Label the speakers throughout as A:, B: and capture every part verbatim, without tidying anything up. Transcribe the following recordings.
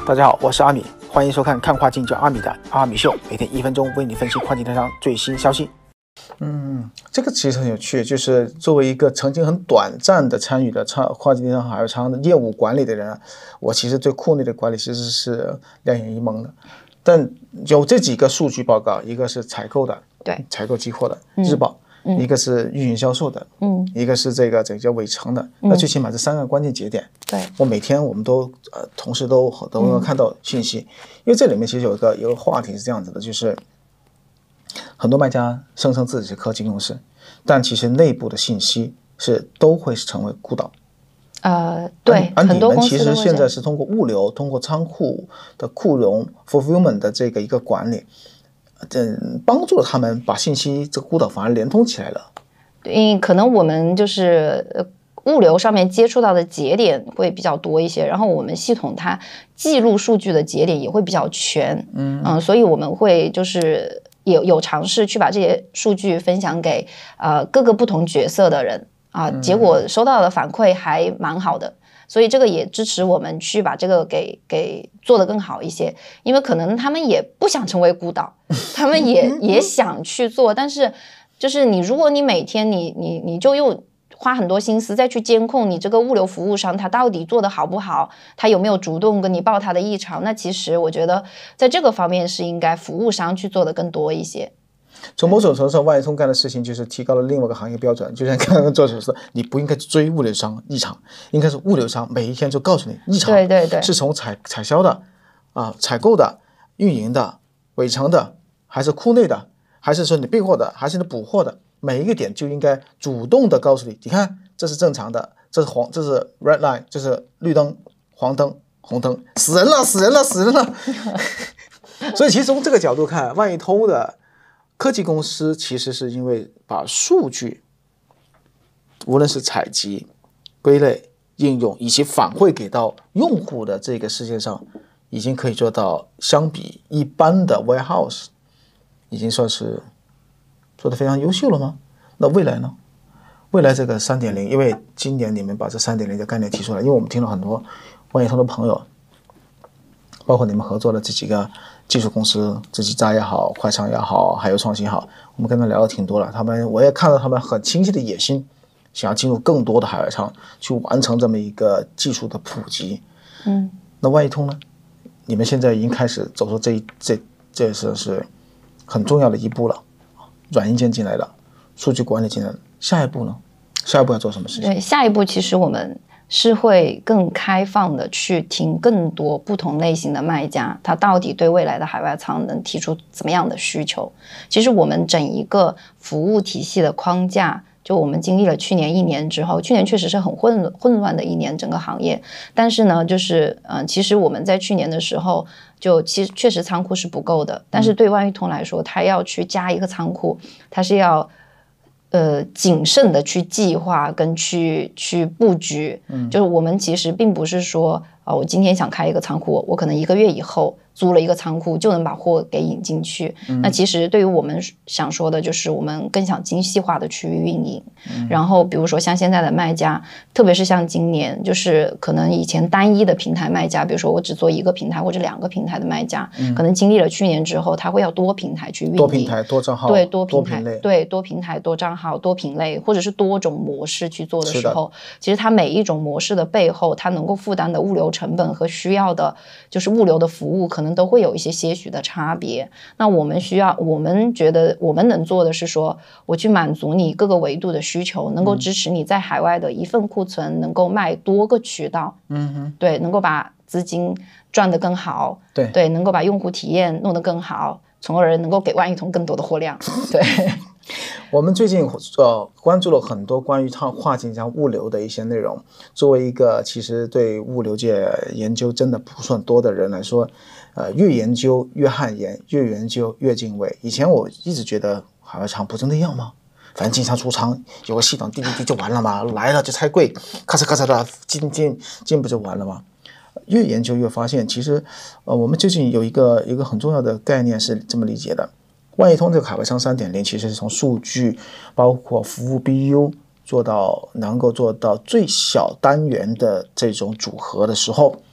A: 大家好，我是阿米，欢迎收看看跨境叫阿米的阿米秀，每天一分钟为你分析跨境电商最新消息。嗯，这个其实很有趣，就是作为一个曾经很短暂的参与的跨境电商海外仓的业务管理的人，我其实对库内的管理其实是两眼一蒙的。但有这几个数据报告，一个是采购的，
B: 对，
A: 采购寄货的日报。嗯嗯、一个是运营销售的，嗯，一个是这个这个叫尾程的，嗯、那最起码这三个关键节点，
B: 对，
A: 我每天我们都呃同事都都能看到信息，嗯、因为这里面其实有一个有一个话题是这样子的，就是很多卖家声称自己是科技公司，但其实内部的信息是都会成为孤岛。
B: 呃，对，
A: 而
B: 很多公司
A: 你们其实现在是通过物流、通过仓库的库容 fulfillment 的这个一个管理。嗯，帮助了他们把信息这个孤岛反而连通起来了。
B: 嗯，可能我们就是物流上面接触到的节点会比较多一些，然后我们系统它记录数据的节点也会比较全。嗯嗯，所以我们会就是有有尝试去把这些数据分享给呃各个不同角色的人啊、呃，结果收到的反馈还蛮好的。所以这个也支持我们去把这个给给做得更好一些，因为可能他们也不想成为孤岛，他们也也想去做，但是就是你如果你每天你你你就用花很多心思再去监控你这个物流服务商他到底做得好不好，他有没有主动跟你报他的异常，那其实我觉得在这个方面是应该服务商去做的更多一些。
A: 从某种程度上，万一通干的事情就是提高了另外一个行业标准。就像刚刚做手说，你不应该追物流商异常，应该是物流商每一天就告诉你异常，
B: 对对对，
A: 是从采采销的啊、采购的、运营的、尾程的，还是库内的，还是说你备货的，还是你补货的，每一个点就应该主动的告诉你，你看这是正常的，这是黄，这是 red line， 这是绿灯、黄灯、红灯，死人了，死人了，死人了。所以其实从这个角度看，万一通的科技公司其实是因为把数据，无论是采集、归类、应用以及反馈给到用户的这个世界上，已经可以做到相比一般的 warehouse， 已经算是做得非常优秀了吗？那未来呢？未来这个 三点零， 因为今年你们把这 三点零 的概念提出来，因为我们听了很多万一通的朋友，包括你们合作的这几个技术公司，自己扎也好，快仓也好，还有创新也好，我们跟他聊的挺多了。他们我也看到他们很清晰的野心，想要进入更多的海外仓，去完成这么一个技术的普及。嗯，那万一通呢？你们现在已经开始走出这一这这是是很重要的一步了，软硬件进来了，数据管理进来了，下一步呢？下一步要做什么事情？
B: 对，下一步其实我们是会更开放的去听更多不同类型的卖家，他到底对未来的海外仓能提出怎么样的需求。其实我们整一个服务体系的框架，就我们经历了去年一年之后，去年确实是很混混乱的一年，整个行业。但是呢，就是嗯、呃，其实我们在去年的时候，就其实确实仓库是不够的，但是对万一通来说，它要去加一个仓库，它是要呃，谨慎的去计划跟去去布局，嗯，就是我们其实并不是说啊、呃，我今天想开一个仓库，我可能一个月以后租了一个仓库就能把货给引进去。嗯、那其实对于我们想说的，就是我们更想精细化的去运营。嗯、然后比如说像现在的卖家，特别是像今年，就是可能以前单一的平台卖家，比如说我只做一个平台或者两个平台的卖家，嗯、可能经历了去年之后，他会要多平台去运营，
A: 多平台多账号，
B: 对，多平台，
A: 多品类，
B: 对，多平台多账号多品类，或者是多种模式去做的时候，其实它每一种模式的背后，它能够负担的物流成本和需要的就是物流的服务，可能都会有一些些许的差别。那我们需要，我们觉得我们能做的是说，我去满足你各个维度的需求，能够支持你在海外的一份库存能够卖多个渠道，嗯哼，对，能够把资金赚得更好，
A: 对
B: 对，能够把用户体验弄得更好，从而能够给万一通更多的货量，对。
A: 我们最近呃关注了很多关于它跨境加物流的一些内容。作为一个其实对物流界研究真的不算多的人来说，呃，越研究越汗颜，越研究越敬畏。以前我一直觉得海外仓不就那样吗？反正经常出仓，有个系统滴滴滴就完了嘛，来了就拆柜，咔嚓咔嚓的进进进不就完了吗？越研究越发现，其实呃我们最近有一个一个很重要的概念是这么理解的。万一通这个海外仓 三点零 其实是从数据包括服务 B U 做到能够做到最小单元的这种组合的时候，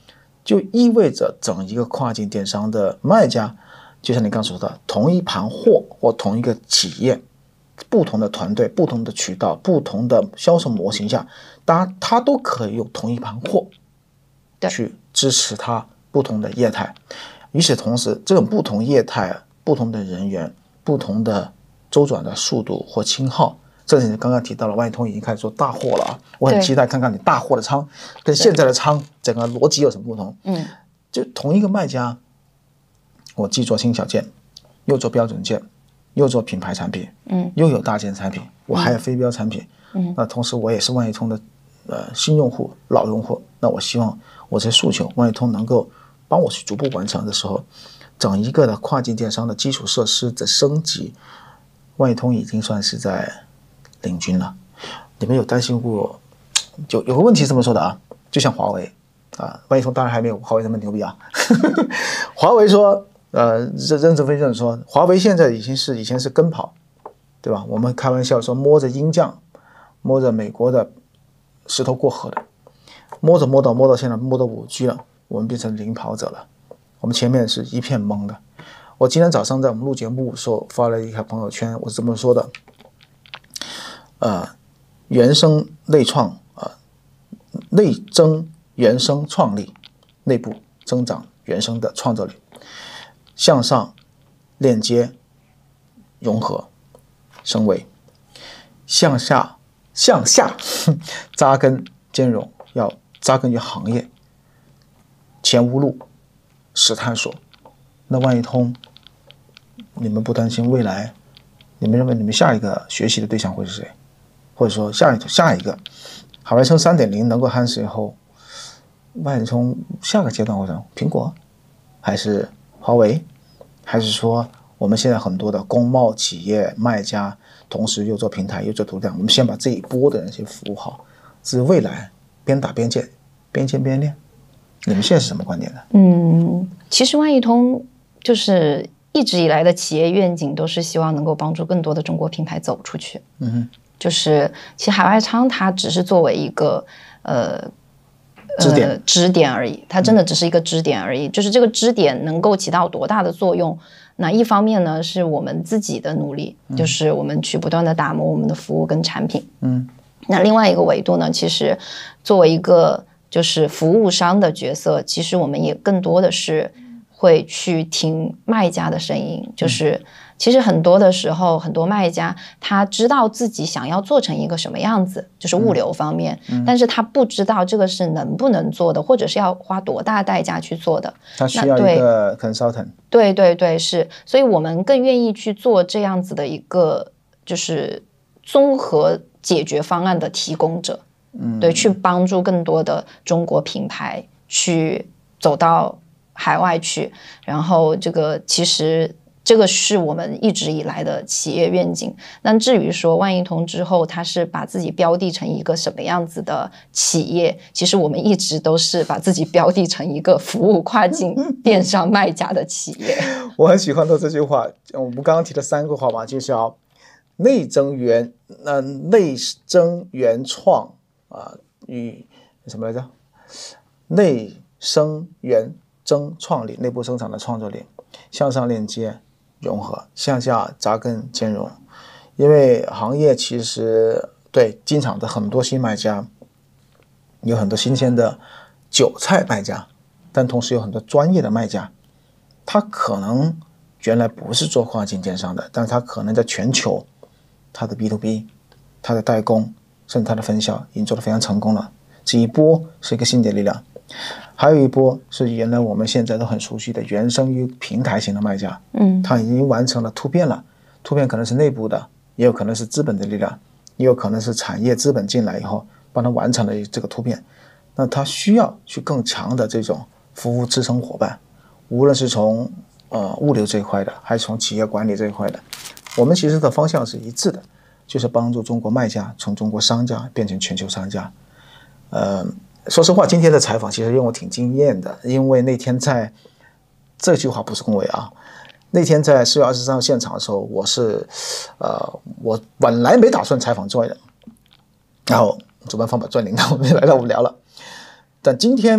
A: 就意味着整一个跨境电商的卖家，就像你刚说的，同一盘货或同一个企业，不同的团队、不同的渠道、不同的销售模型下，当然它都可以用同一盘货去支持它不同的业态。与此同时，这种不同业态、不同的人员、不同的周转的速度或轻耗，这是你刚刚提到了，万一通已经开始做大货了啊！我很期待看看你大货的仓跟现在的仓整个逻辑有什么不同。
B: 嗯，
A: 就同一个卖家，我既做轻小件，又做标准件，又做品牌产品，
B: 嗯，
A: 又有大件产品，我还有非标产品，
B: 嗯，
A: 那同时我也是万一通的呃新用户、老用户，那我希望我这些诉求，万一通能够帮我去逐步完成的时候，整一个的跨境电商的基础设施的升级，万一通已经算是在领军了。你们有担心过？有有个问题是这么说的啊，就像华为啊，万一通当然还没有华为这么牛逼啊。华为说，呃，任任正非先生说，华为现在已经是以前是跟跑，对吧？我们开玩笑说摸着鹰酱，摸着美国的石头过河的，摸着摸到摸到现在摸到 五 G 了，我们变成领跑者了，我们前面是一片懵的。我今天早上在我们录节目的时候发了一条朋友圈，我是这么说的，呃，原生内创啊，内增原生创力，内部增长原生的创造力，向上链接融合升维，向下向下扎根兼容，要扎根于行业，前无路实探索。那万一通，你们不担心未来？你们认为你们下一个学习的对象会是谁？或者说下一下一个海外生 三点零 能够夯实以后，万一通下个阶段会是苹果，还是华为，还是说我们现在很多的工贸企业卖家，同时又做平台又做图量，我们先把这一波的人先服务好，至于未来边打边建，边建边练。你们现在是什么观点呢？
B: 嗯，其实万一通就是一直以来的企业愿景都是希望能够帮助更多的中国品牌走出去。
A: 嗯哼，
B: 就是其实海外仓它只是作为一个呃
A: 支点、
B: 呃、支点而已，它真的只是一个支点而已。嗯、就是这个支点能够起到多大的作用？那一方面呢，是我们自己的努力，嗯、就是我们去不断的打磨我们的服务跟产品。
A: 嗯，
B: 那另外一个维度呢，其实作为一个就是服务商的角色，其实我们也更多的是会去听卖家的声音，就是其实很多的时候，很多卖家他知道自己想要做成一个什么样子，就是物流方面，嗯嗯、但是他不知道这个是能不能做的，或者是要花多大代价去做的。
A: 他需要一个 consultant。
B: 对对对，是，所以我们更愿意去做这样子的一个就是综合解决方案的提供者。嗯，对，去帮助更多的中国品牌去走到海外去，然后这个其实这个是我们一直以来的企业愿景。那至于说万一通之后它是把自己标的成一个什么样子的企业，其实我们一直都是把自己标的成一个服务跨境电商卖家的企业。
A: 我很喜欢的这句话，我们刚刚提的三个话嘛，就是要内增原呃内增原创啊，与什么来着？内生原增创力，内部生产的创造力，向上链接融合，向下扎根兼容。因为行业其实对经常的很多新卖家，有很多新鲜的韭菜卖家，但同时有很多专业的卖家，他可能原来不是做跨境电商的，但是他可能在全球，他的 B to B， 他的代工，甚至他的分销已经做得非常成功了。这一波是一个新的力量，还有一波是原来我们现在都很熟悉的原生于平台型的卖家，嗯，他已经完成了突变了。突变可能是内部的，也有可能是资本的力量，也有可能是产业资本进来以后帮他完成了这个突变。那他需要去更强的这种服务支撑伙伴，无论是从呃物流这一块的，还是从企业管理这一块的，我们其实的方向是一致的，就是帮助中国卖家从中国商家变成全球商家。呃，说实话，今天的采访其实让我挺惊艳的，因为那天在这句话不是恭维啊，那天在四月二十三号现场的时候，我是呃，我本来没打算采访专人，然后主办方把专领导我们来了，我们聊了。但今天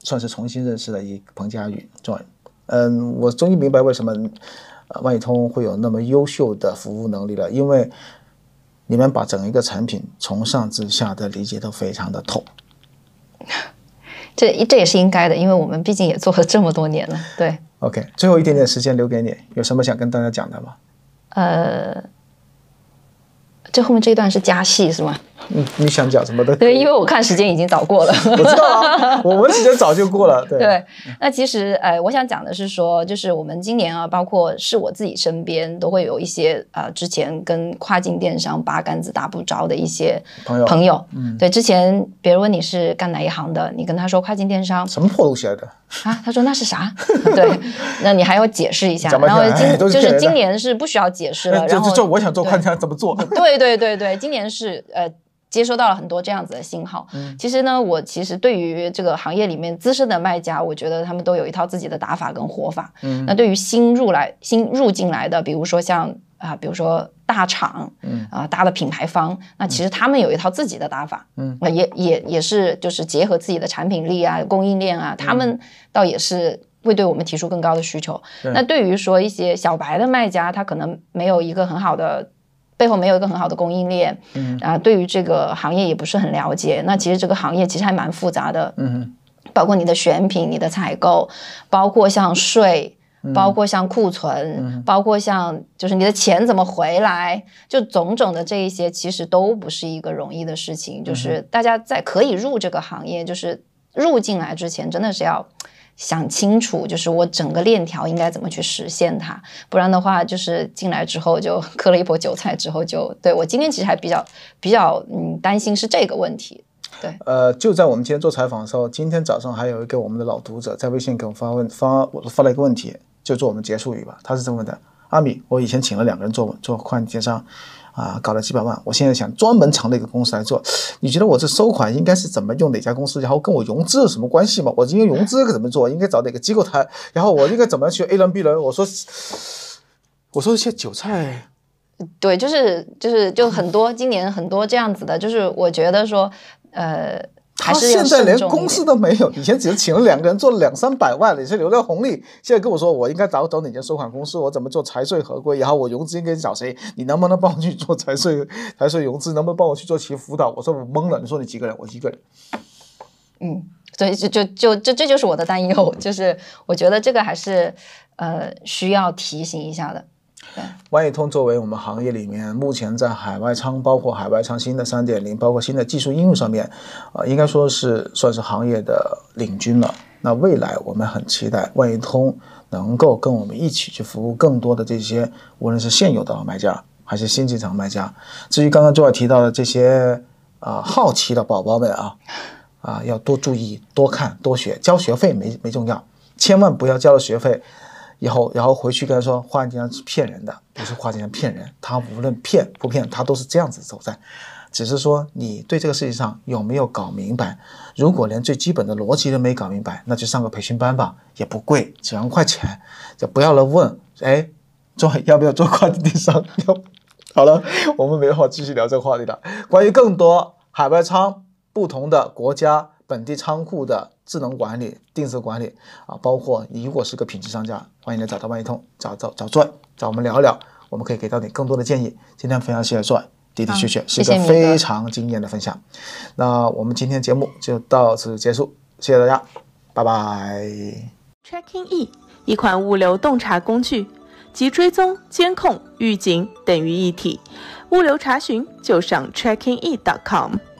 A: 算是重新认识了一彭佳宇 Joy。嗯，我终于明白为什么呃万亿通会有那么优秀的服务能力了，因为你们把整一个产品从上至下的理解都非常的透。
B: 这这也是应该的，因为我们毕竟也做了这么多年了。对
A: ，OK， 最后一点点时间留给你，有什么想跟大家讲的吗？
B: 呃，这后面这一段是加戏是吗？
A: 你你想讲什么的？
B: 对，因为我看时间已经早过了。
A: 我知道啊，我们时间早就过了。对
B: 对，那其实呃，我想讲的是说，就是我们今年啊，包括是我自己身边都会有一些呃，之前跟跨境电商八竿子打不着的一些
A: 朋友
B: 朋友。
A: 嗯，
B: 对，之前别人问你是干哪一行的，你跟他说跨境电商，
A: 什么破东西来的
B: 啊？他说那是啥？对，那你还要解释一下。
A: 然
B: 后今、
A: 哎、
B: 就是今年是不需要解释了。然后
A: 就就我想做，看他怎么做。
B: 对对对对，今年是呃。接收到了很多这样子的信号、嗯、其实呢我其实对于这个行业里面资深的卖家，我觉得他们都有一套自己的打法跟活法、嗯、那对于新入来新入进来的，比如说像啊、呃，比如说大厂嗯啊、呃、大的品牌方，那其实他们有一套自己的打法嗯、呃、也也也是就是结合自己的产品力啊供应链啊，他们倒也是会对我们提出更高的需求、嗯、那对于说一些小白的卖家，他可能没有一个很好的背后没有一个很好的供应链，嗯啊，对于这个行业也不是很了解。那其实这个行业其实还蛮复杂的，嗯，包括你的选品、你的采购，包括像税，嗯、包括像库存、嗯，包括像就是你的钱怎么回来，就种种的这一些，其实都不是一个容易的事情。就是大家在可以入这个行业，就是入进来之前，真的是要想清楚，就是我整个链条应该怎么去实现它，不然的话就是进来之后就割了一波韭菜之后就对我今天其实还比较比较嗯担心是这个问题。对，
A: 呃，就在我们今天做采访的时候，今天早上还有一个我们的老读者在微信给我发问发我发了一个问题，就做我们结束语吧。他是这么问的：阿米，我以前请了两个人做做跨境电商。啊，搞了几百万，我现在想专门成立一个公司来做。你觉得我这收款应该是怎么用哪家公司？然后跟我融资有什么关系吗？我应该融资怎么做？应该找哪个机构谈？然后我应该怎么去 A 轮 B 轮？我说，我说这些韭菜，
B: 对，就是就是就很多，今年很多这样子的，就是我觉得说，呃。
A: 他现在连公司都没有，以前只是请了两个人做了两三百万，也是流量红利。现在跟我说我应该找找哪间收款公司，我怎么做财税合规，然后我融资应该找谁？你能不能帮我去做财税财税融资？能不能帮我去做企业辅导？我说我懵了，你说你几个人？我一个人。
B: 嗯，所以就就就这这就是我的担忧，就是我觉得这个还是呃需要提醒一下的。
A: 万亿通作为我们行业里面目前在海外仓，包括海外仓新的 三点零， 包括新的技术应用上面，呃，应该说是算是行业的领军了。那未来我们很期待万亿通能够跟我们一起去服务更多的这些，无论是现有的买家还是新进场买家。至于刚刚Joy提到的这些啊、呃、好奇的宝宝们啊啊，要多注意、多看、多学，交学费没没重要，千万不要交了学费。以后，然后回去跟他说，跨境电商是骗人的，不是跨境电商骗人，他无论骗不骗，他都是这样子走在，只是说你对这个事情上有没有搞明白。如果连最基本的逻辑都没搞明白，那就上个培训班吧，也不贵，几万块钱，就不要来问，哎，做要不要做跨境电商？要好了，我们没法继续聊这个话题了。关于更多海外仓、不同的国家、本地仓库的智能管理、定制管理啊，包括你如果是个品质商家，欢迎来找到万亿通，找找找Joy，找我们聊一聊，我们可以给到你更多的建议。今天非常谢谢Joy，的的确确是一个非常惊艳的分享。那我们今天节目就到此结束，谢谢大家，拜拜。
C: Tracking E 一款物流洞察工具，集追踪、监控、预警等于一体，物流查询就上 tracking e dot com。